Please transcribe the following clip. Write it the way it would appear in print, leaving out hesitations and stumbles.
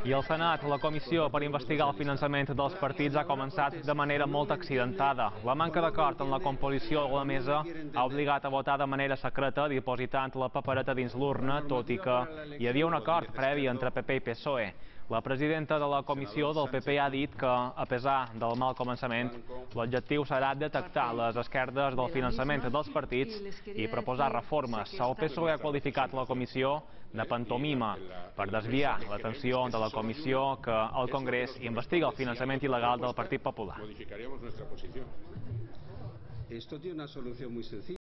I al Senat, la comissió per investigar el finançament dels partits ha començat de manera molt accidentada. La manca d'acord en la composició de la mesa ha obligat a votar de manera secreta, dipositant la papereta dins l'urna, tot i que hi havia un acord previ entre PP i PSOE. La presidenta de la comissió del PP ha dit que, a pesar del mal començament, l'objectiu serà detectar les esquerdes del finançament dels partits i proposar reformes. El PSOE ha qualificat la comissió de pantomima per desviar l'atenció de la comissió que el Congrés investiga el finançament il·legal del Partit Popular. Esto tiene una solución muy sencilla.